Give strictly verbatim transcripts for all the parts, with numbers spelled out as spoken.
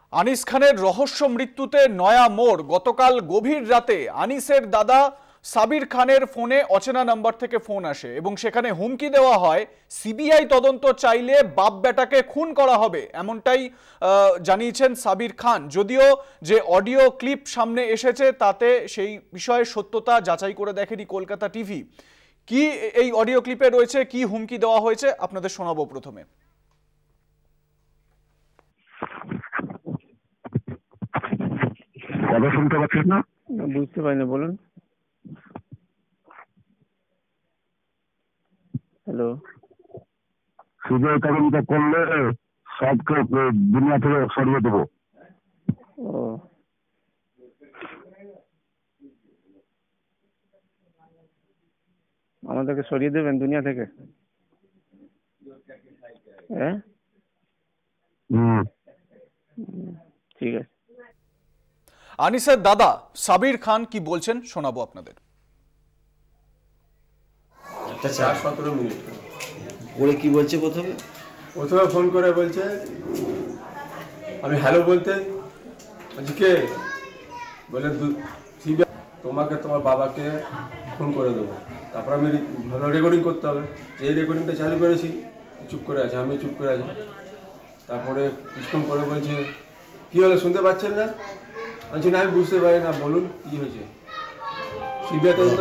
আনিস খানের রহস্য মৃত্যুতে নয়া মোড়। গতকাল গভীর রাতে আনিসের দাদা সাবির খানের ফোনে অচেনা নাম্বার থেকে ফোন আসে এবং সেখানে হুমকি দেওয়া হয় সিবিআই তদন্ত চাইলে বাপ বেটাকে খুন করা হবে, এমনটাই জানিয়েছেন সাবির খান। যদিও যে অডিও ক্লিপ সামনে এসেছে তাতে সেই বিষয়ে সত্যতা যাচাই করে দেখেনি কলকাতা টিভি। কি এই অডিও ক্লিপে রয়েছে, কি হুমকি দেওয়া হয়েছে আপনাদের শোনাবো। প্রথমে কথা শুনতে পাচ্ছেন না? বুঝতে পারি না, বলুন। হ্যালো। সিবিআই তদন্ত করলে সবকে দুনিয়া থেকে সরিয়ে দেবো। ও, আমাদেরকে সরিয়ে দেবেন দুনিয়া থেকে? হ্যাঁ, হুম, ঠিক আছে। আনিসের দাদা সাবির খান কি বলছেন শোনাবো আপনাদের। চার সতেরো মিনিট ওরে কি বলছে? প্রথমে প্রথমে ফোন করে বলছে, আমি হ্যালো বলতে বলছি কে বলে সিবিআই তোমাকে তোমার বাবাকে ফোন করে দেবো। তারপর আমি ভালো রেকর্ডিং করতে হবে, এই রেকর্ডিংটা চালু করেছি। চুপ করে আছে, আমি চুপ করে আছি। তারপরে কিছুক্ষণ পরে বলছে কী হলো শুনতে পাচ্ছেন না? বলছি না আমি বুঝতে পারি না, বলুন কী হয়েছে। সিবিআই তদন্ত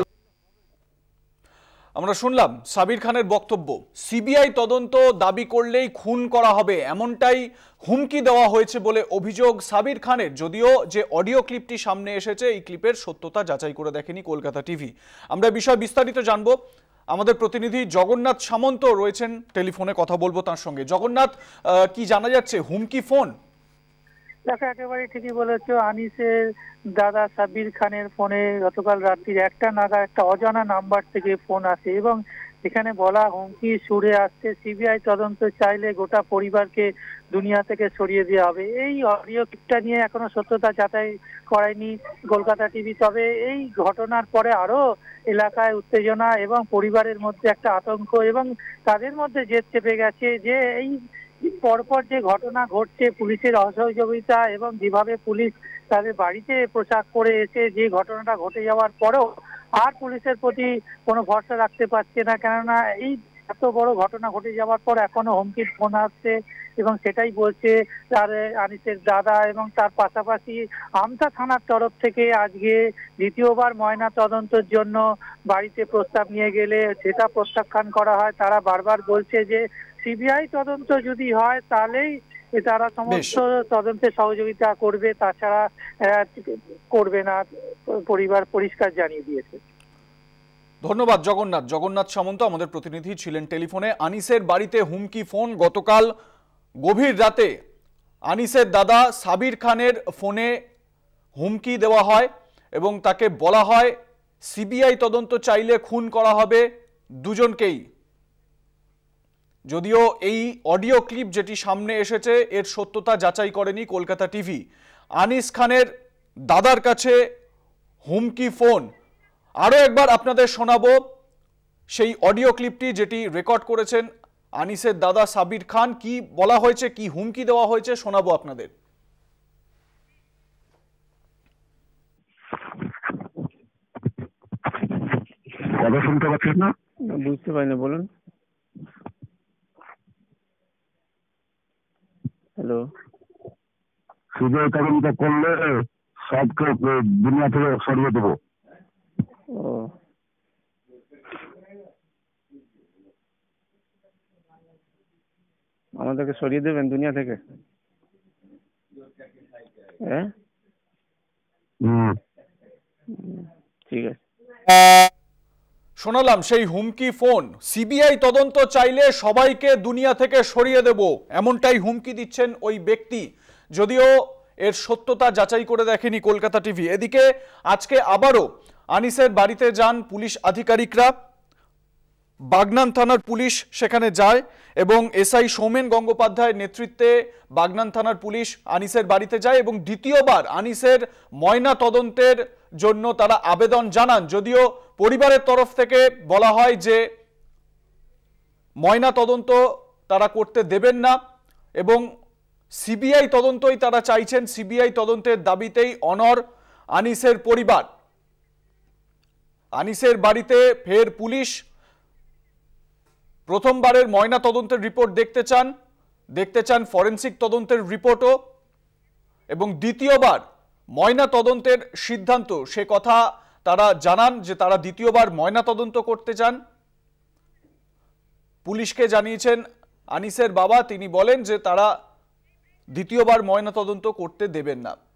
আমরা শুনলাম সাবির খানের বক্তব্য। সিবিআই তদন্ত দাবি করলেই খুন করা হবে, এমনটাই হুমকি দেওয়া হয়েছে বলে অভিযোগ সাবির খানের। যদিও যে অডিও ক্লিপটি সামনে এসেছে এই ক্লিপের সত্যতা যাচাই করে দেখেনি কলকাতা টিভি। আমরা বিষয় বিস্তারিত জানবো। আমাদের প্রতিনিধি জগন্নাথ সামন্ত রয়েছেন টেলিফোনে, কথা বলবো তার সঙ্গে। জগন্নাথ, কি জানা যাচ্ছে? হুমকি ফোন? দেখো, একেবারে ঠিকই বলেছো। আনিসের দাদা সাবির খানের ফোনে গতকাল রাত্রির একটা নাগাদ একটা অজানা নাম্বার থেকে ফোন আসে এবং এখানে বলা হুমকি সুরে আসছে সিবিআই তদন্ত চাইলে গোটা পরিবারকে দুনিয়া থেকে সরিয়ে দেওয়া হবে। এই অডিও ক্লিপটা নিয়ে এখনো সত্যতা যাচাই করায়নি কলকাতা টিভি। তবে এই ঘটনার পরে আরো এলাকায় উত্তেজনা এবং পরিবারের মধ্যে একটা আতঙ্ক এবং তাদের মধ্যে জেদ চেপে গেছে যে এই পরপর যে ঘটনা ঘটছে, পুলিশের অসহযোগিতা এবং যেভাবে পুলিশ তাদের বাড়িতে পোশাক পরে এসে যে ঘটনাটা ঘটে যাওয়ার পরেও আর পুলিশের প্রতি কোনো ভরসা রাখতে পারছে না, কেননা এই এত বড় ঘটনা ঘটে যাওয়ার পর এখনো হুমকির ফোন আসছে এবং সেটাই বলছে তার আনিসের দাদা। এবং তার পাশাপাশি আমতা থানার তরফ থেকে আজকে দ্বিতীয়বার ময়না তদন্তের জন্য বাড়িতে প্রস্তাব নিয়ে গেলে সেটা প্রত্যাখ্যান করা হয়। তারা বারবার বলছে যে সিবিআই তদন্ত যদি হয় তাহলেই তারা সমস্ত তদন্তে সহযোগিতা করবে, তাছাড়া করবে না, পরিবার পরিষ্কার জানিয়ে দিয়েছে। ধন্যবাদ জগন্নাথ। জগন্নাথ সামন্ত আমাদের প্রতিনিধি ছিলেন টেলিফোনে। আনিসের বাড়িতে হুমকি ফোন। গতকাল গভীর রাতে আনিসের দাদা সাবির খানের ফোনে হুমকি দেওয়া হয় এবং তাকে বলা হয় সিবিআই তদন্ত চাইলে খুন করা হবে দুজনকেই। যদিও এই অডিও ক্লিপ যেটি সামনে এসেছে এর সত্যতা যাচাই করেনি কলকাতা টিভি। আনিস খানের দাদার কাছে হুমকি ফোন। আরও একবার আপনাদের শোনাবো সেই অডিও ক্লিপটি যেটি রেকর্ড করেছেন আনিসের দাদা সাবির খান। কি বলা হয়েছে, কি হুমকি দেওয়া হয়েছে শোনাবো আপনাদের। কথা শুনতে পাচ্ছেন না? বুঝতে পারি না, বলুন। হ্যালো। সিবিআই তদন্ত করলে সবকে দুনিয়া থেকে সরিয়ে দেবো। ও, আমাদেরকে সরিয়ে দেবেন দুনিয়া থেকে? হ্যাঁ, হুম, ঠিক আছে। শোনালাম সেই হুমকি ফোন। সিবিআই তদন্ত চাইলে সবাইকে দুনিয়া থেকে সরিয়ে দেব, এমনটাই হুমকি দিচ্ছেন ওই ব্যক্তি। যদিও এর সত্যতা যাচাই করে দেখেনি কলকাতা টিভি। এদিকে আজকে আবারও আনিসের বাড়িতে যান পুলিশ আধিকারিকরা। বাগনান থানার পুলিশ সেখানে যায় এবং এসআই সৌমেন গঙ্গোপাধ্যায়ের নেতৃত্বে বাগনান থানার পুলিশ আনিসের বাড়িতে যায় এবং দ্বিতীয়বার আনিসের ময়না তদন্তের জন্য তারা আবেদন জানান। যদিও পরিবারের তরফ থেকে বলা হয় যে ময়না তদন্ত তারা করতে দেবেন না এবং সিবিআই তদন্তই তারা চাইছেন। সিবিআই তদন্তের দাবিতেই অনড় আনিসের পরিবার। আনিসের বাড়িতে ফের পুলিশ। প্রথমবারের ময়না তদন্তের রিপোর্ট দেখতে চান, দেখতে চান ফরেনসিক তদন্তের রিপোর্টও, এবং দ্বিতীয়বার ময়না তদন্তের সিদ্ধান্ত, সে কথা তারা জানান যে তারা দ্বিতীয়বার ময়না তদন্ত করতে চান। পুলিশকে জানিয়েছেন আনিসের বাবা, তিনি বলেন যে তারা দ্বিতীয়বার ময়না তদন্ত করতে দেবেন না।